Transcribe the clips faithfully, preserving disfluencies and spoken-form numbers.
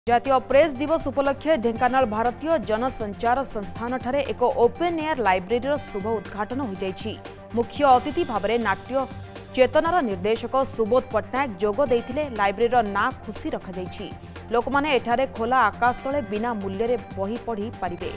जातीय प्रेस दिवस उपलक्षे ढेंकानाल भारतीय जनसंचार संस्थान ठारे एक ओपन एयर लाइब्रेरी शुभ उद्घाटन हो जाइछि। मुख्य अतिथि भाव में नाट्य चेतनार निर्देशक सुबोध पट्टनायक जोग देइथिले। लाइब्रेरीर ना खुशी रखा जाइछि। लोक माने एठारे खोला आकाश तले बिना मूल्य रे बही पढ़ी पारिबे।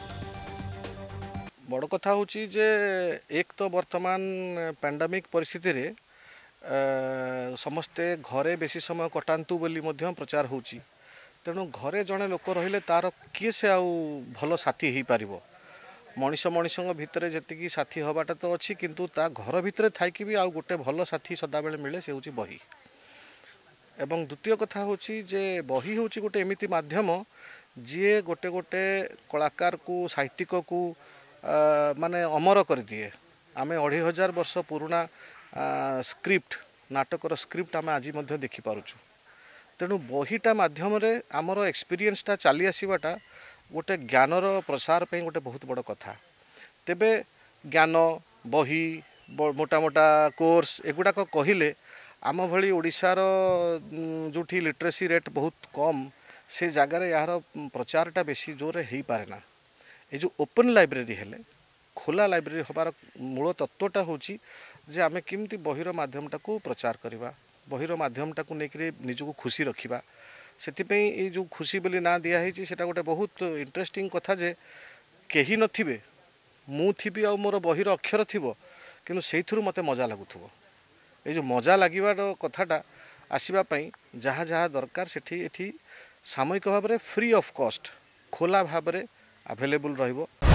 बड़ कथा होची जे एक तो वर्तमान पैंडेमिक परिस्थिति रे समस्ते घरे बेसी समय कटांतु बोली मध्य प्रचार होची। तेणु घरे जड़े लोक रहिले तार किए से आउ भल साथी हो पार मनीष मनीष भितर जी साथी हवाटा तो अच्छी किंतु ता घर भितर थी भी आउ गोटे भल साथी सदाबले मिले से हूँ बही। एवं द्वितीय कथा होची जे बही हूँ गोटे एमती माध्यम जी गोटे गोटे कलाकार को साहित्यिक को माने अमर कर दिए। आम अढ़ी हजार वर्ष पुराना स्क्रिप्ट नाटकर स्क्रिप्ट आम आज देखी पारुछु। तेणु बहीटा मध्यम आमर एक्सपीरियंसटा चली आसवाटा गोटे ज्ञानर प्रसार पे गोटे बहुत बड़ कथा। तेबे ज्ञान बही मोटा मोटा कोर्स एगुड़ाक कहले आम भली ओडिशार जोठी लिटरेसी रेट बहुत कम से जगार यार प्रचारटा बेसी जोर हो पारे ना। ये जो ओपन लाइब्रेरी हेले खोला लाइब्रेरी हबार मूल तत्वटा होची जे आमे किमती बहीर माध्यमटा को प्रचार करवा बहीर माध्यमटा को लेकर निजको खुशी रखा। से जो खुशी बोली ना दिखाई से गोटे बहुत इंटरेस्टिंग कथा जे कहीं नथिबे मु थी आ मोर बहीर अक्षर थी कि से मत मजा लगुव। ये जो मजा लगे कथाटा आसवाई जहाँ जहाँ दरकार से सामयिक भाव में फ्री ऑफ कॉस्ट खोला भाव में अवेलेबल रहिबो।